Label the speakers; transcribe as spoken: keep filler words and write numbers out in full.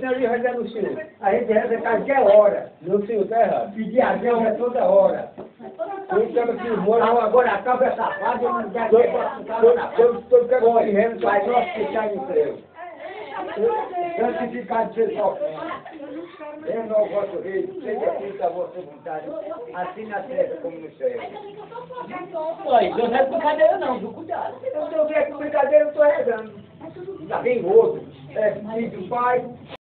Speaker 1: senhor ali rezar no senhor. A gente reza qualquer hora.
Speaker 2: No senhor, tá errado.
Speaker 1: Pedir a Deus é toda hora. Não, agora acaba essa fase, eu não quero que eu na
Speaker 2: Todo cara que reza
Speaker 1: vai nós ficar em emprego. Santificado seja o Venha ao vosso reino, seja feita a vossa vontade, assim na terra como no céu.
Speaker 3: Olha, Deus não é brincadeira não, viu? Cuidado.
Speaker 1: Eu estou vendo que brincadeira eu estou rezando. Já vem outro. É filho do pai.